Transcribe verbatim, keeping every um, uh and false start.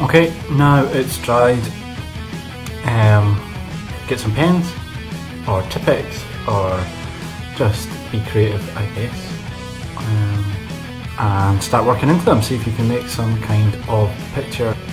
Okay, now it's dried, um, get some pens or Tipp-Ex or just be creative, I guess, um, and start working into them. See if you can make some kind of picture.